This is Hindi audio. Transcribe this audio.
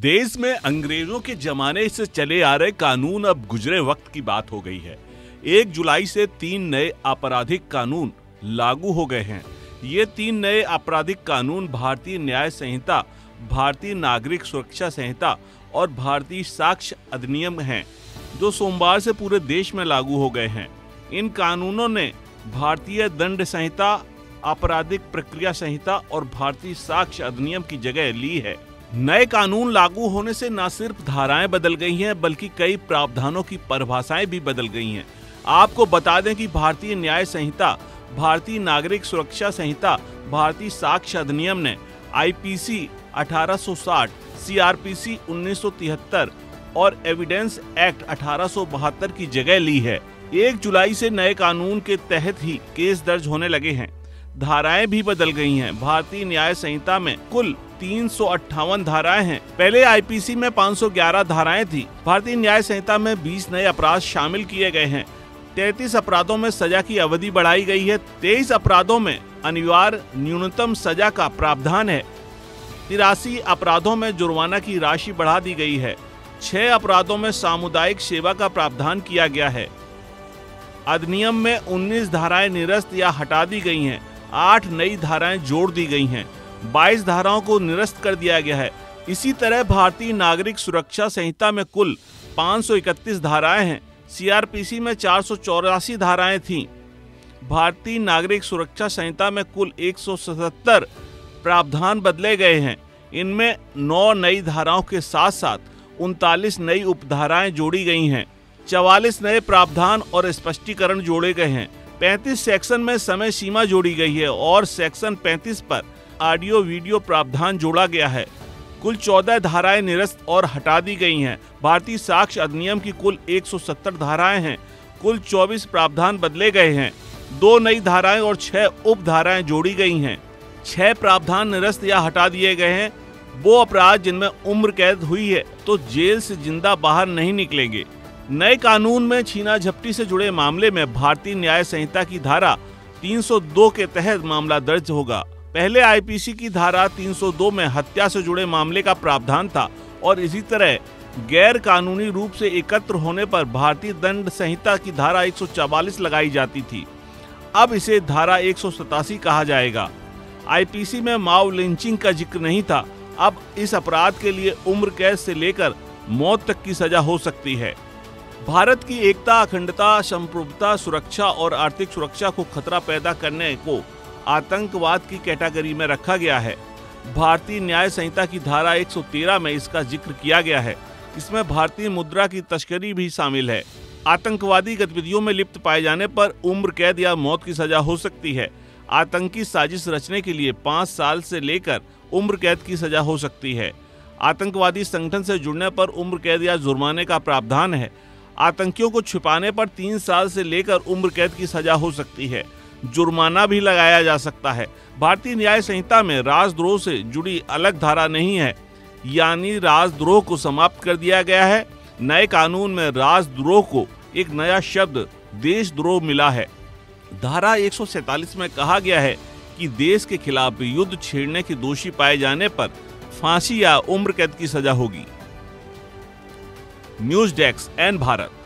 देश में अंग्रेजों के जमाने से चले आ रहे कानून अब गुजरे वक्त की बात हो गई है। 1 जुलाई से 3 नए आपराधिक कानून लागू हो गए हैं। ये 3 नए आपराधिक कानून भारतीय न्याय संहिता, भारतीय नागरिक सुरक्षा संहिता और भारतीय साक्ष्य अधिनियम हैं, जो सोमवार से पूरे देश में लागू हो गए हैं। इन कानूनों ने भारतीय दंड संहिता, आपराधिक प्रक्रिया संहिता और भारतीय साक्ष्य अधिनियम की जगह ली है। नए कानून लागू होने से न सिर्फ धाराएं बदल गई हैं, बल्कि कई प्रावधानों की परिभाषाएं भी बदल गई हैं। आपको बता दें कि भारतीय न्याय संहिता, भारतीय नागरिक सुरक्षा संहिता, भारतीय साक्ष्य अधिनियम ने आईपीसी 1860, सीआरपीसी 1973 और एविडेंस एक्ट 1872 की जगह ली है। 1 जुलाई से नए कानून के तहत ही केस दर्ज होने लगे हैं। धाराएं भी बदल गई हैं। भारतीय न्याय संहिता में कुल 358 धाराएं हैं। पहले आईपीसी में 511 धाराएं थी। भारतीय न्याय संहिता में 20 नए अपराध शामिल किए गए हैं। 33 अपराधों में सजा की अवधि बढ़ाई गई है। 23 अपराधों में अनिवार्य न्यूनतम सजा का प्रावधान है। 83 अपराधों में जुर्माना की राशि बढ़ा दी गई है। 6 अपराधों में सामुदायिक सेवा का प्रावधान किया गया है। अधिनियम में 19 धाराएं निरस्त या हटा दी गई हैं। 8 नई धाराएं जोड़ दी गई हैं। 22 धाराओं को निरस्त कर दिया गया है। इसी तरह भारतीय नागरिक सुरक्षा संहिता में कुल 531 धाराएं हैं। सीआरपीसी में 484 धाराएं थीं। भारतीय नागरिक सुरक्षा संहिता में कुल 177 प्रावधान बदले गए हैं। इनमें 9 नई धाराओं के साथ साथ 39 नई उपधाराएं जोड़ी गई हैं। 44 नए प्रावधान और स्पष्टीकरण जोड़े गए हैं। 35 सेक्शन में समय सीमा जोड़ी गई है और सेक्शन 35 पर ऑडियो वीडियो प्रावधान जोड़ा गया है। कुल 14 धाराएं निरस्त और हटा दी गई हैं। भारतीय साक्ष्य अधिनियम की कुल 170 धाराएं हैं। कुल 24 प्रावधान बदले गए हैं। 2 नई धाराएं और 6 उपधाराएं जोड़ी गई हैं। 6 प्रावधान निरस्त या हटा दिए गए हैं। वो अपराध जिनमें उम्र कैद हुई है तो जेल से जिंदा बाहर नहीं निकलेंगे। नए कानून में छीना झपटी से जुड़े मामले में भारतीय न्याय संहिता की धारा 302 के तहत मामला दर्ज होगा। पहले आईपीसी की धारा 302 में हत्या से जुड़े मामले का प्रावधान था और इसी तरह गैर कानूनी रूप से एकत्र होने पर भारतीय दंड संहिता की धारा 144 लगाई जाती थी। अब इसे धारा 187 कहा जाएगा। आईपीसी में माओ लिंचिंग का जिक्र नहीं था। अब इस अपराध के लिए उम्र कैद से लेकर मौत तक की सजा हो सकती है। भारत की एकता, अखंडता, संप्रभुता, सुरक्षा और आर्थिक सुरक्षा को खतरा पैदा करने को आतंकवाद की कैटेगरी में रखा गया है। भारतीय न्याय संहिता की धारा 113 में इसका जिक्र किया गया है। इसमें भारतीय मुद्रा की तस्करी भी शामिल है। आतंकवादी गतिविधियों में लिप्त पाए जाने पर उम्र कैद या मौत की सजा हो सकती है। आतंकी साजिश रचने के लिए 5 साल से लेकर उम्र कैद की सजा हो सकती है। आतंकवादी संगठन से जुड़ने पर उम्र कैद या जुर्माने का प्रावधान है। आतंकियों को छिपाने पर 3 साल से लेकर उम्र कैद की सजा हो सकती है। जुर्माना भी लगाया जा सकता है। भारतीय न्याय संहिता में राजद्रोह से जुड़ी अलग धारा नहीं है, यानी राजद्रोह को समाप्त कर दिया गया है। नए कानून में राजद्रोह को एक नया शब्द देशद्रोह मिला है। धारा 147 में कहा गया है कि देश के खिलाफ युद्ध छेड़ने के दोषी पाए जाने पर फांसी या उम्र कैद की सजा होगी। News desk N Bharat.